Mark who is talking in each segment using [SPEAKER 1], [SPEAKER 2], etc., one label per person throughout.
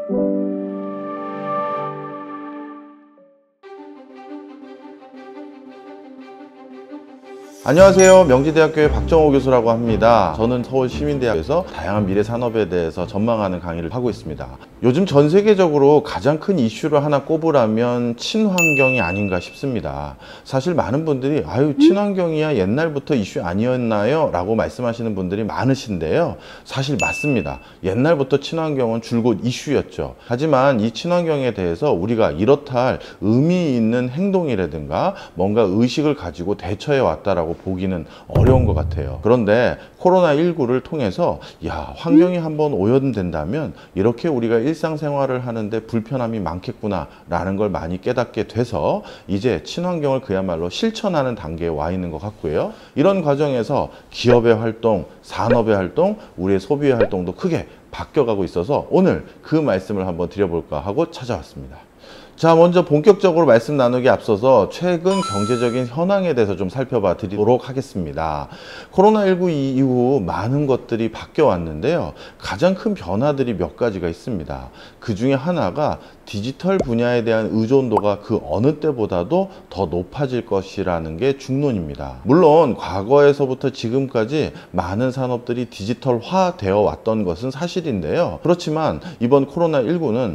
[SPEAKER 1] 안녕하세요. 명지대학교의 박정호 교수라고 합니다. 저는 서울시민대학교에서 다양한 미래 산업에 대해서 전망하는 강의를 하고 있습니다. 요즘 전 세계적으로 가장 큰 이슈를 하나 꼽으라면 친환경이 아닌가 싶습니다. 사실 많은 분들이 친환경이야 옛날부터 이슈 아니었나요? 라고 말씀하시는 분들이 많으신데요. 사실 맞습니다. 옛날부터 친환경은 줄곧 이슈였죠. 하지만 이 친환경에 대해서 우리가 이렇다 할 의미 있는 행동이라든가 뭔가 의식을 가지고 대처해 왔다라고 보기는 어려운 것 같아요. 그런데 코로나19를 통해서 환경이 한번 오염된다면 이렇게 우리가 일상생활을 하는데 불편함이 많겠구나 라는 걸 많이 깨닫게 돼서 이제 친환경을 그야말로 실천하는 단계에 와 있는 것 같고요. 이런 과정에서 기업의 활동, 산업의 활동, 우리의 소비의 활동도 크게 바뀌어가고 있어서 오늘 그 말씀을 한번 드려볼까 하고 찾아왔습니다. 자, 먼저 본격적으로 말씀 나누기 앞서서 최근 경제적인 현황에 대해서 좀 살펴봐 드리도록 하겠습니다. 코로나19 이후 많은 것들이 바뀌어 왔는데요. 가장 큰 변화들이 몇 가지가 있습니다. 그 중에 하나가 디지털 분야에 대한 의존도가 그 어느 때보다도 더 높아질 것이라는 게 중론입니다. 물론 과거에서부터 지금까지 많은 산업들이 디지털화 되어 왔던 것은 사실인데요. 그렇지만 이번 코로나19는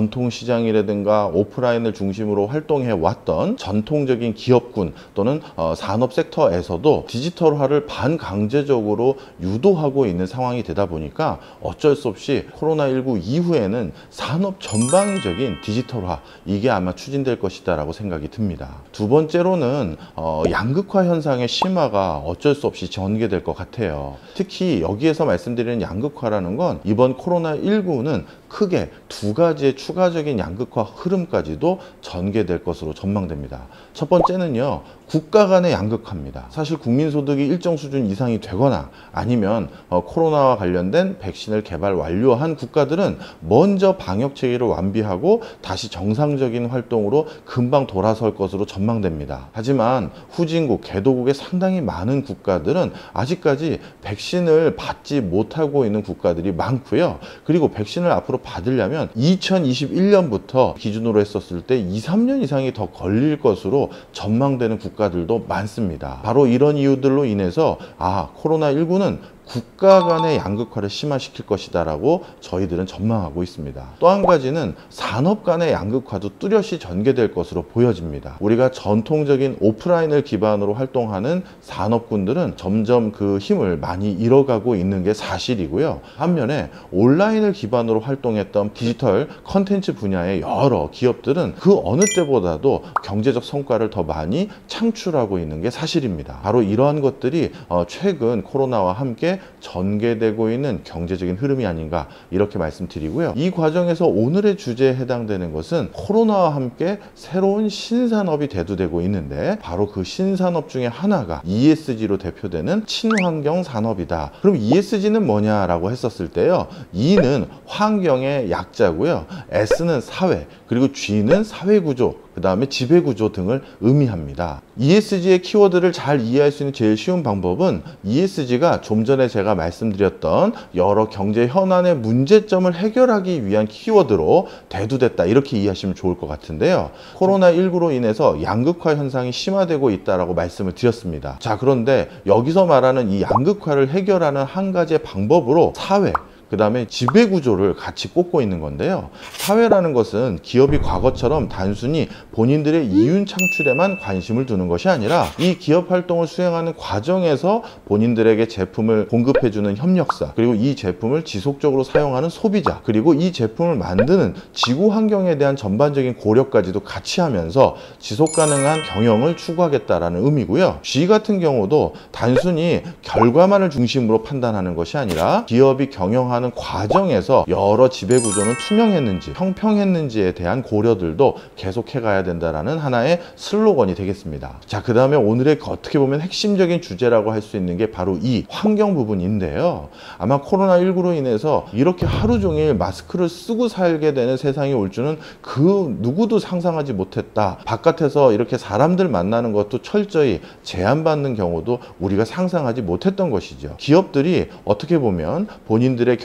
[SPEAKER 1] 전통시장이라든가 오프라인을 중심으로 활동해 왔던 전통적인 기업군 또는 산업 섹터에서도 디지털화를 반강제적으로 유도하고 있는 상황이 되다 보니까 어쩔 수 없이 코로나19 이후에는 산업 전방위적인 디지털화, 이게 아마 추진될 것이다 라고 생각이 듭니다. 두 번째로는 양극화 현상의 심화가 어쩔 수 없이 전개될 것 같아요. 특히 여기에서 말씀드리는 양극화라는 건 이번 코로나19는 크게 두 가지의 추가적인 양극화 흐름까지도 전개될 것으로 전망됩니다. 첫 번째는요, 국가 간의 양극화입니다. 사실 국민소득이 일정 수준 이상이 되거나 아니면 코로나와 관련된 백신을 개발 완료한 국가들은 먼저 방역 체계를 완비하고 다시 정상적인 활동으로 금방 돌아설 것으로 전망됩니다. 하지만 후진국, 개도국의 상당히 많은 국가들은 아직까지 백신을 받지 못하고 있는 국가들이 많고요. 그리고 백신을 앞으로 받으려면 2021년부터 기준으로 했었을 때 2, 3년 이상이 더 걸릴 것으로 전망되는 국가들도 많습니다. 바로 이런 이유들로 인해서 코로나19는 국가 간의 양극화를 심화시킬 것이다 라고 저희들은 전망하고 있습니다. 또 한 가지는 산업 간의 양극화도 뚜렷이 전개될 것으로 보여집니다. 우리가 전통적인 오프라인을 기반으로 활동하는 산업군들은 점점 그 힘을 많이 잃어가고 있는 게 사실이고요. 반면에 온라인을 기반으로 활동했던 디지털 컨텐츠 분야의 여러 기업들은 그 어느 때보다도 경제적 성과를 더 많이 창출하고 있는 게 사실입니다. 바로 이러한 것들이 최근 코로나와 함께 전개되고 있는 경제적인 흐름이 아닌가 이렇게 말씀드리고요. 이 과정에서 오늘의 주제에 해당되는 것은 코로나와 함께 새로운 신산업이 대두되고 있는데 바로 그 신산업 중에 하나가 ESG로 대표되는 친환경 산업이다. 그럼 ESG는 뭐냐라고 했었을 때요. E는 환경의 약자고요. S는 사회, 그리고 G는 사회구조, 그 다음에 지배구조 등을 의미합니다. ESG의 키워드를 잘 이해할 수 있는 제일 쉬운 방법은 ESG가 좀 전에 제가 말씀드렸던 여러 경제 현안의 문제점을 해결하기 위한 키워드로 대두됐다, 이렇게 이해하시면 좋을 것 같은데요. 코로나19로 인해서 양극화 현상이 심화되고 있다라고 말씀을 드렸습니다. 자, 그런데 여기서 말하는 이 양극화를 해결하는 한 가지의 방법으로 사회, 그 다음에 지배구조를 같이 꼽고 있는 건데요. 사회라는 것은 기업이 과거처럼 단순히 본인들의 이윤 창출에만 관심을 두는 것이 아니라 이 기업 활동을 수행하는 과정에서 본인들에게 제품을 공급해주는 협력사, 그리고 이 제품을 지속적으로 사용하는 소비자, 그리고 이 제품을 만드는 지구 환경에 대한 전반적인 고려까지도 같이 하면서 지속 가능한 경영을 추구하겠다라는 의미고요. G 같은 경우도 단순히 결과만을 중심으로 판단하는 것이 아니라 기업이 경영하는 과정에서 여러 지배구조는 투명했는지 평평했는지에 대한 고려들도 계속해 가야 된다라는 하나의 슬로건이 되겠습니다. 자, 그 다음에 오늘의 어떻게 보면 핵심적인 주제라고 할 수 있는 게 바로 이 환경 부분인데요. 아마 코로나19로 인해서 이렇게 하루 종일 마스크를 쓰고 살게 되는 세상이 올 줄은 그 누구도 상상하지 못했다. 바깥에서 이렇게 사람들 만나는 것도 철저히 제한받는 경우도 우리가 상상하지 못했던 것이죠. 기업들이 어떻게 보면 본인들의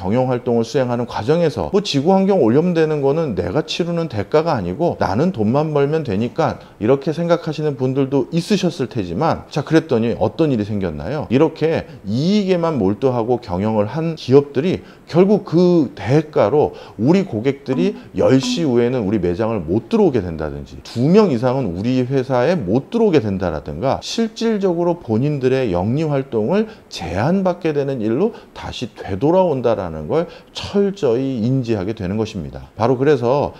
[SPEAKER 1] 경영 활동을 수행하는 과정에서 뭐 지구 환경 오염되는 거는 내가 치르는 대가가 아니고 나는 돈만 벌면 되니까 이렇게 생각하시는 분들도 있으셨을 테지만, 자, 그랬더니 어떤 일이 생겼나요? 이렇게 이익에만 몰두하고 경영을 한 기업들이 결국 그 대가로 우리 고객들이 10시 후에는 우리 매장을 못 들어오게 된다든지 2명 이상은 우리 회사에 못 들어오게 된다라든가 실질적으로 본인들의 영리 활동을 제한받게 되는 일로 다시 되돌아온다라는 걸 철저히 인지하게 되는 것입니다. 바로 그래서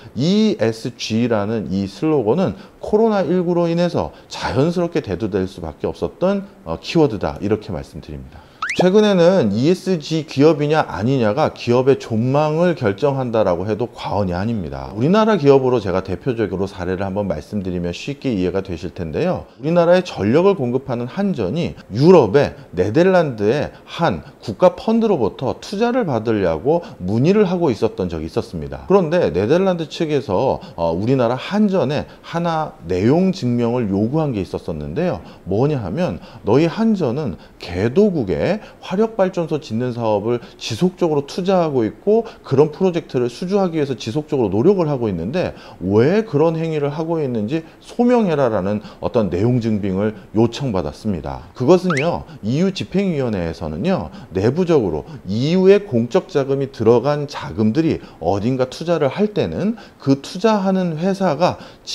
[SPEAKER 1] ESG라는 이 슬로건은 코로나19로 인해서 자연스럽게 대두될 수밖에 없었던 키워드다, 이렇게 말씀드립니다. 최근에는 ESG 기업이냐 아니냐가 기업의 존망을 결정한다라고 해도 과언이 아닙니다. 우리나라 기업으로 제가 대표적으로 사례를 한번 말씀드리면 쉽게 이해가 되실 텐데요. 우리나라에 전력을 공급하는 한전이 유럽의 네덜란드의 한 국가 펀드로부터 투자를 받으려고 문의를 하고 있었던 적이 있었습니다. 그런데 네덜란드 측에서 우리나라 한전에 하나 내용 증명을 요구한 게 있었었는데요. 뭐냐 하면 너희 한전은 개도국에 화력발전소 짓는 사업을 지속적으로 투자하고 있고 그런 프로젝트를 수주하기 위해서 지속적으로 노력을 하고 있는데 왜 그런 행위를 하고 있는지 소명해라라는 어떤 내용 증빙을 요청받았습니다. 그것은요, EU 집행위원회에서는요, 내부적으로 EU의 공적 자금이 들어간 자금들이 어딘가 투자를 할 때는 그 투자하는 회사가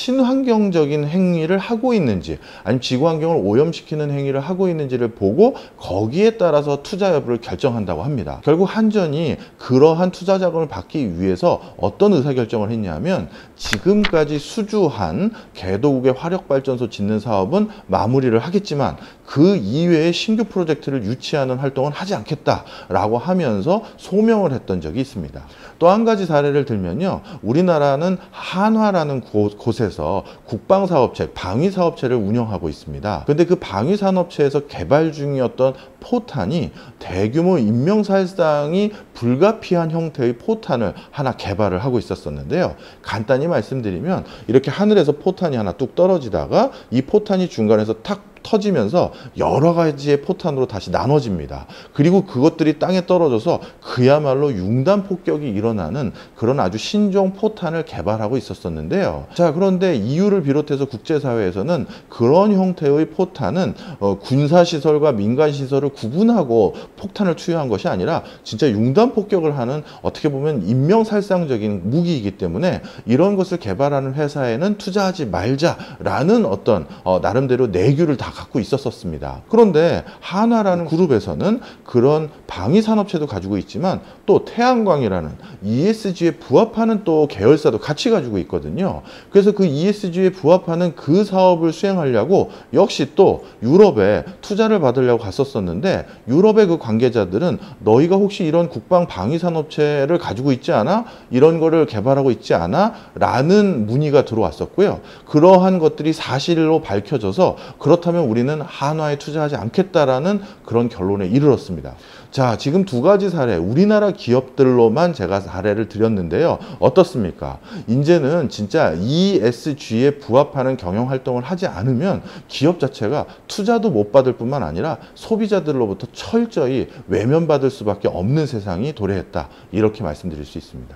[SPEAKER 1] 친환경적인 행위를 하고 있는지 아니면 지구 환경을 오염시키는 행위를 하고 있는지를 보고 거기에 따라서 투자 여부를 결정한다고 합니다. 결국 한전이 그러한 투자 자금을 받기 위해서 어떤 의사결정을 했냐면 지금까지 수주한 개도국의 화력발전소 짓는 사업은 마무리를 하겠지만 그 이외의 신규 프로젝트를 유치하는 활동은 하지 않겠다라고 하면서 소명을 했던 적이 있습니다. 또 한 가지 사례를 들면요, 우리나라는 한화라는 곳에서 국방사업체, 방위사업체를 운영하고 있습니다. 근데 그 방위산업체에서 개발 중이었던 포탄이 대규모 인명살상이 불가피한 형태의 포탄을 하나 개발을 하고 있었는데요. 간단히 말씀드리면 이렇게 하늘에서 포탄이 하나 뚝 떨어지다가 이 포탄이 중간에서 탁 터지면서 여러 가지의 포탄으로 다시 나눠집니다. 그리고 그것들이 땅에 떨어져서 그야말로 융단 폭격이 일어나는 그런 아주 신종 포탄을 개발하고 있었는데요. 자, 그런데 EU를 비롯해서 국제사회에서는 그런 형태의 포탄은 군사시설과 민간시설을 구분하고 폭탄을 투여한 것이 아니라 진짜 융단 폭격을 하는 어떻게 보면 인명살상적인 무기이기 때문에 이런 것을 개발하는 회사에는 투자하지 말자라는 어떤 나름대로 내규를 다 갖고 있었습니다. 그런데 한화라는 그룹에서는 그런 방위산업체도 가지고 있지만 또 태양광이라는 ESG에 부합하는 또 계열사도 같이 가지고 있거든요. 그래서 그 ESG에 부합하는 그 사업을 수행하려고 역시 또 유럽에 투자를 받으려고 갔었는데 유럽의 그 관계자들은 너희가 혹시 이런 국방 방위산업체를 가지고 있지 않아? 이런 거를 개발하고 있지 않아? 라는 문의가 들어왔었고요. 그러한 것들이 사실로 밝혀져서 그렇다면 우리는 한화에 투자하지 않겠다라는 그런 결론에 이르렀습니다. 자, 지금 두 가지 사례, 우리나라 기업들로만 제가 사례를 드렸는데요. 어떻습니까? 이제는 진짜 ESG에 부합하는 경영 활동을 하지 않으면 기업 자체가 투자도 못 받을 뿐만 아니라 소비자들로부터 철저히 외면받을 수밖에 없는 세상이 도래했다, 이렇게 말씀드릴 수 있습니다.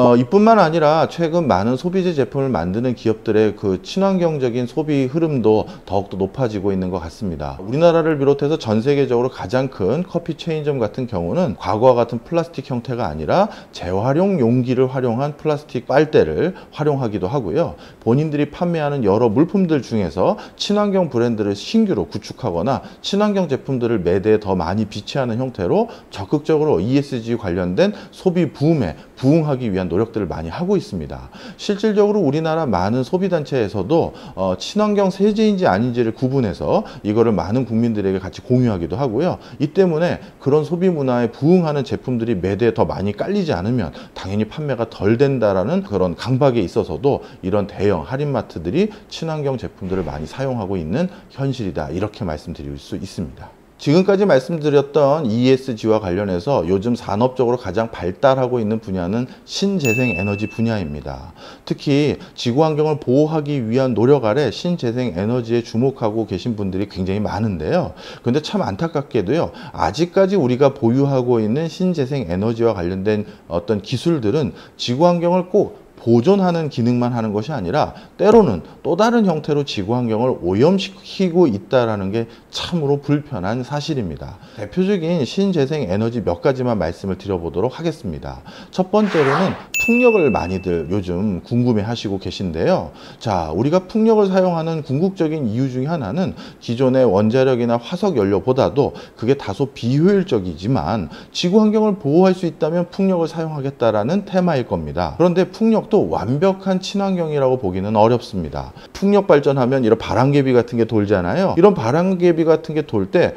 [SPEAKER 1] 이뿐만 아니라 최근 많은 소비재 제품을 만드는 기업들의 그 친환경적인 소비 흐름도 더욱더 높아지고 있는 것 같습니다. 우리나라를 비롯해서 전 세계적으로 가장 큰 커피 체인점 같은 경우는 과거와 같은 플라스틱 형태가 아니라 재활용 용기를 활용한 플라스틱 빨대를 활용하기도 하고요. 본인들이 판매하는 여러 물품들 중에서 친환경 브랜드를 신규로 구축하거나 친환경 제품들을 매대에 더 많이 비치하는 형태로 적극적으로 ESG 관련된 소비 붐에 부응하기 위한 노력들을 많이 하고 있습니다. 실질적으로 우리나라 많은 소비단체에서도 친환경 세제인지 아닌지를 구분해서 이거를 많은 국민들에게 같이 공유하기도 하고요. 이 때문에 그런 소비 문화에 부응하는 제품들이 매대에 더 많이 깔리지 않으면 당연히 판매가 덜 된다라는 그런 강박에 있어서도 이런 대형 할인마트들이 친환경 제품들을 많이 사용하고 있는 현실이다, 이렇게 말씀드릴 수 있습니다. 지금까지 말씀드렸던 ESG와 관련해서 요즘 산업적으로 가장 발달하고 있는 분야는 신재생에너지 분야입니다. 특히 지구환경을 보호하기 위한 노력 아래 신재생에너지에 주목하고 계신 분들이 굉장히 많은데요. 근데 참 안타깝게도요, 아직까지 우리가 보유하고 있는 신재생에너지와 관련된 어떤 기술들은 지구환경을 꼭 보존하는 기능만 하는 것이 아니라 때로는 또 다른 형태로 지구환경을 오염시키고 있다는 게 참으로 불편한 사실입니다. 대표적인 신재생에너지 몇 가지만 말씀을 드려보도록 하겠습니다. 첫 번째로는 풍력을 많이들 요즘 궁금해 하시고 계신데요. 자, 우리가 풍력을 사용하는 궁극적인 이유 중에 하나는 기존의 원자력이나 화석 연료보다도 그게 다소 비효율적이지만 지구환경을 보호할 수 있다면 풍력을 사용하겠다라는 테마일 겁니다. 그런데 풍력도 완벽한 친환경이라고 보기는 어렵습니다. 풍력 발전하면 이런 바람개비 같은 게 돌잖아요. 이런 바람개비 같은 게 돌 때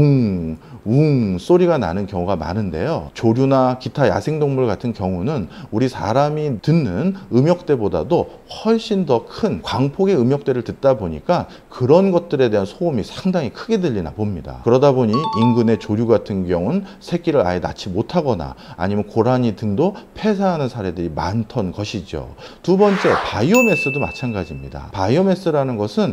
[SPEAKER 1] 웅 소리가 나는 경우가 많은데요. 조류나 기타 야생동물 같은 경우는 우리 사람이 듣는 음역대보다도 훨씬 더 큰 광폭의 음역대를 듣다 보니까 그런 것들에 대한 소음이 상당히 크게 들리나 봅니다. 그러다 보니 인근의 조류 같은 경우는 새끼를 아예 낳지 못하거나 아니면 고라니 등도 폐사하는 사례들이 많던 것이죠. 두 번째, 바이오매스도 마찬가지입니다. 바이오매스라는 것은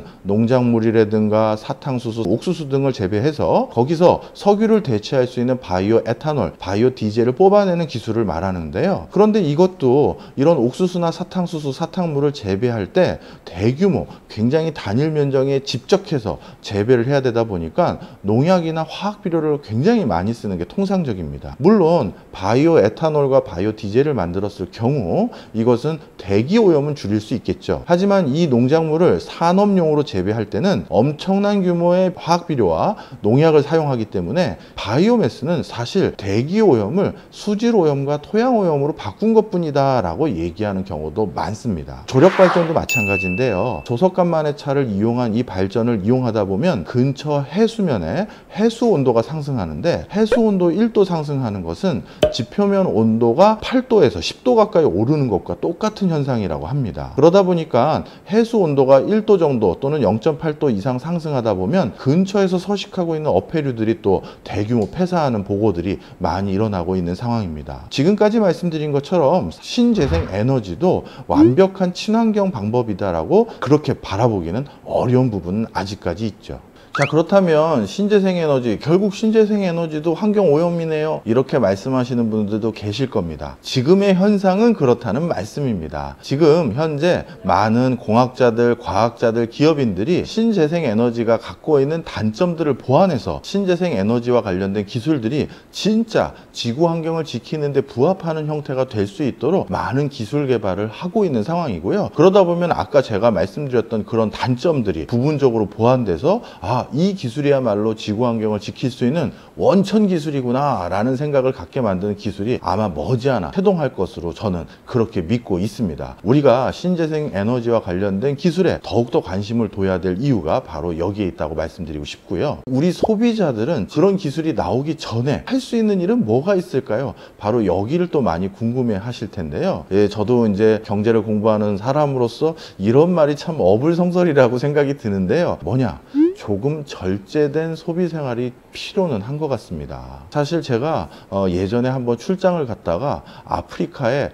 [SPEAKER 1] 농작물이라든가 사탕수수, 옥수수 등을 재배해서 거기서 석유를 대체할 수 있는 바이오 에탄올, 바이오 디젤을 뽑아내는 기술을 말하는데요. 그런데 이것도 이런 옥수수나 사탕수수, 사탕물을 재배할 때 대규모, 굉장히 단일 면적에 집적해서 재배를 해야 되다 보니까 농약이나 화학 비료를 굉장히 많이 쓰는 게 통상적입니다. 물론 바이오 에탄올과 바이오 디젤을 만들었을 경우 이것은 대기 오염은 줄일 수 있겠죠. 하지만 이 농작물을 산업용으로 재배할 때는 엄청난 규모의 화학 비료와 농약을 사용하기 때문에 바이오매스는 사실 대기 오염을 수질 오염과 토양 오염으로 바꾼 것뿐이다 라고 얘기하는 경우도 많습니다. 조력 발전도 마찬가지인데요. 조석간만의 차를 이용한 이 발전을 이용하다 보면 근처 해수면에 해수 온도가 상승하는데 해수 온도 1도 상승하는 것은 지표면 온도가 8도에서 10도 가까이 오르는 것과 똑같은 현상이라고 합니다. 그러다 보니까 해수 온도가 1도 정도 또는 0.8도 이상 상승하다 보면 근처에서 서식하고 있는 어패류들이 또 대규모 폐사하는 보고들이 많이 일어나고 있는 상황입니다. 지금까지 말씀드린 것처럼 신재생 에너지도 완벽한 친환경 방법이다라고 그렇게 바라보기는 어려운 부분은 아직까지 있죠. 자, 그렇다면 신재생에너지, 결국 신재생에너지도 환경오염이네요, 이렇게 말씀하시는 분들도 계실 겁니다. 지금의 현상은 그렇다는 말씀입니다. 지금 현재 많은 공학자들, 과학자들, 기업인들이 신재생에너지가 갖고 있는 단점들을 보완해서 신재생에너지와 관련된 기술들이 진짜 지구 환경을 지키는 데 부합하는 형태가 될 수 있도록 많은 기술 개발을 하고 있는 상황이고요. 그러다 보면 아까 제가 말씀드렸던 그런 단점들이 부분적으로 보완돼서 이 기술이야말로 지구 환경을 지킬 수 있는 원천 기술이구나 라는 생각을 갖게 만드는 기술이 아마 머지않아 태동할 것으로 저는 그렇게 믿고 있습니다. 우리가 신재생 에너지와 관련된 기술에 더욱더 관심을 둬야 될 이유가 바로 여기에 있다고 말씀드리고 싶고요. 우리 소비자들은 그런 기술이 나오기 전에 할 수 있는 일은 뭐가 있을까요? 바로 여기를 또 많이 궁금해 하실 텐데요. 예, 저도 이제 경제를 공부하는 사람으로서 이런 말이 참 어불성설이라고 생각이 드는데요. 뭐냐? 조금 절제된 소비 생활이 필요는 한 것 같습니다. 사실 제가 예전에 한번 출장을 갔다가 아프리카의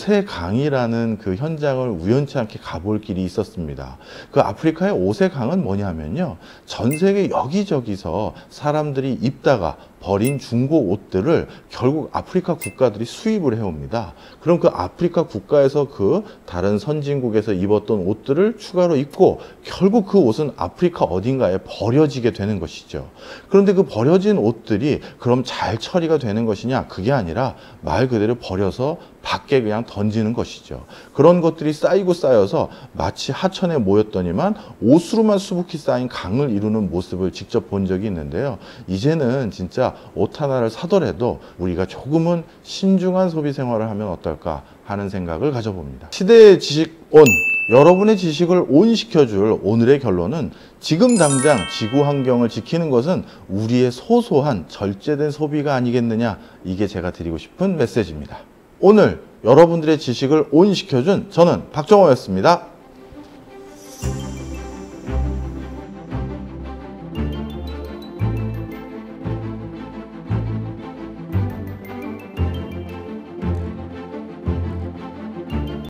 [SPEAKER 1] 오세강이라는 그 현장을 우연치 않게 가볼 길이 있었습니다. 그 아프리카의 오세강은 뭐냐면요, 전 세계 여기저기서 사람들이 입다가 버린 중고 옷들을 결국 아프리카 국가들이 수입을 해옵니다. 그럼 그 아프리카 국가에서 그 다른 선진국에서 입었던 옷들을 추가로 입고 결국 그 옷은 아프리카 어딘가에 버려지게 되는 것이죠. 그런데 그 버려진 옷들이 그럼 잘 처리가 되는 것이냐? 그게 아니라 말 그대로 버려서 밖에 그냥 던지는 것이죠. 그런 것들이 쌓이고 쌓여서 마치 하천에 모였더니만 옷으로만 수북히 쌓인 강을 이루는 모습을 직접 본 적이 있는데요. 이제는 진짜 옷 하나를 사더라도 우리가 조금은 신중한 소비 생활을 하면 어떨까 하는 생각을 가져봅니다. 시대의 지식 온! 여러분의 지식을 온시켜줄 오늘의 결론은 지금 당장 지구 환경을 지키는 것은 우리의 소소한 절제된 소비가 아니겠느냐, 이게 제가 드리고 싶은 메시지입니다. 오늘 여러분들의 지식을 온시켜준 저는 박정호였습니다.